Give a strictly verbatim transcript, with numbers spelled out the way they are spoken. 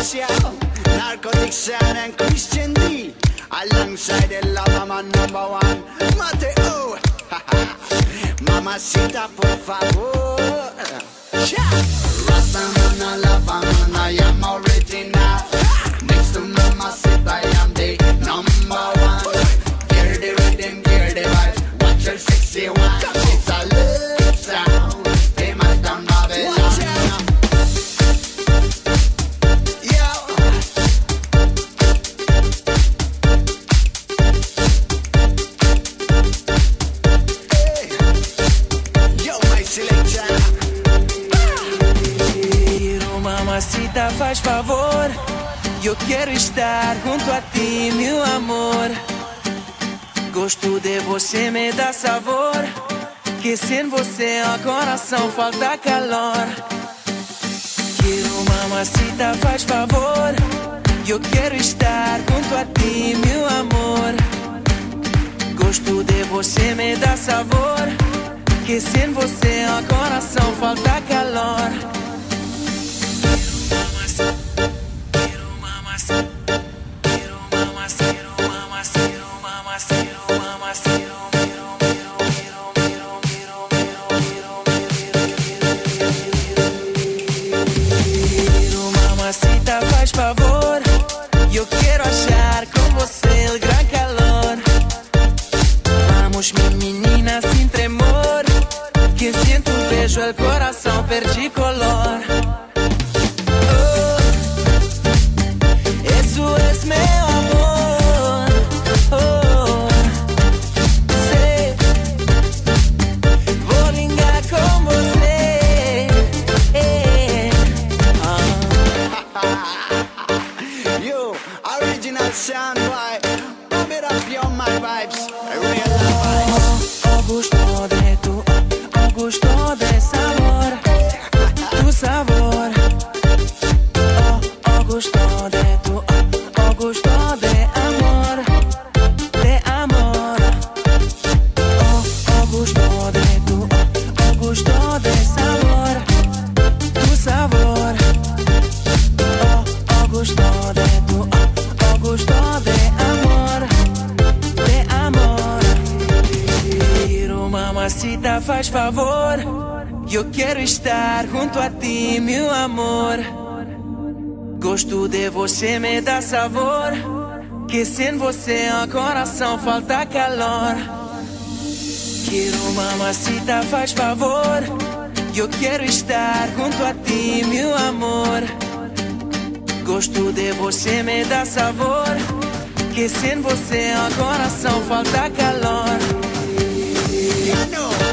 Marcial, Narcotics and Christian D, alongside the lava man number one, Mateo. Mamacita, por favor. Rasta man, lava man, I am original. Next to Mamacita, I am the number one. Hear the rhythm, hear the vibe. Watch your sexy one. It's a love sound. Famous down Babylon. Mamacita, faz favor, eu quero estar junto a ti, meu amor. Gosto de você, me dá sabor, que sem você ao coração falta calor. Quero, mamacita, faz favor, eu quero estar junto a ti, meu amor. Gosto de você, me dá sabor, que sem você ao coração falta calor. Mamacita, faz favor, eu quero achar com você o gran calor. Vamos, minha menina, sem tremor, que sinto, vejo o coração, perdi color. Sound boy, pump it up, you're my vibes, real vibes. Oh, gusto de tu, oh, gusto de sabor, tu sabor. Oh, oh, gusto de tu, oh, gusto de amor, de amor. Oh, oh, gusto de tu, oh, gusto de sabor, tu sabor. Oh, oh, gusto de tu, gosto de amor, de amor. Quero, mamacita, faz favor, eu quero estar junto a ti, meu amor. Gosto de você, me dá sabor, que sem você ao coração falta calor. Quero, mamacita, faz favor, eu quero estar junto a ti, meu amor. Gosto de você, me dá sabor, que sem você ao coração falta calor. You know.